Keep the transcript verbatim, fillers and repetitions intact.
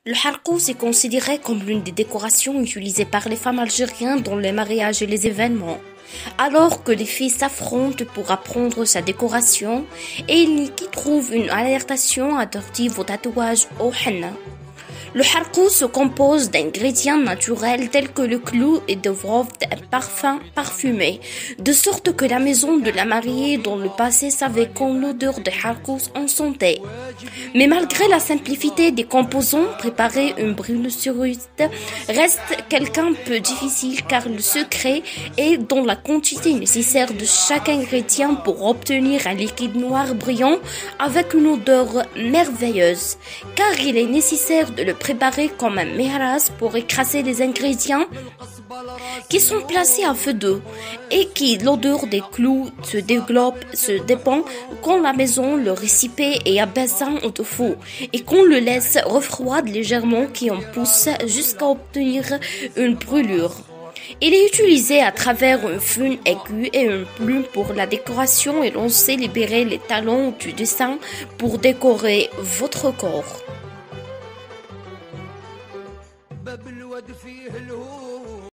Le harkous est considéré comme l'une des décorations utilisées par les femmes algériennes dans les mariages et les événements. Alors que les filles s'affrontent pour apprendre sa décoration, et il qui trouve une alertation attentive au tatouage au henna. Le harkous se compose d'ingrédients naturels tels que le clou et de vrov, un parfum parfumé, de sorte que la maison de la mariée dans le passé savait quand l'odeur de harkous en sentait. Mais malgré la simplicité des composants, préparer une brûlure reste quelqu'un peu difficile car le secret est dans la quantité nécessaire de chaque ingrédient pour obtenir un liquide noir brillant avec une odeur merveilleuse, car il est nécessaire de le préparer comme un mehras pour écraser les ingrédients qui sont placés à feu doux et qui l'odeur des clous se développe, se dépend quand la maison, le récipient est abaissant au feu et qu'on le laisse refroidir légèrement qui en pousse jusqu'à obtenir une brûlure. Il est utilisé à travers un fun aigu et une plume pour la décoration et l'on sait libérer les talons du dessin pour décorer votre corps.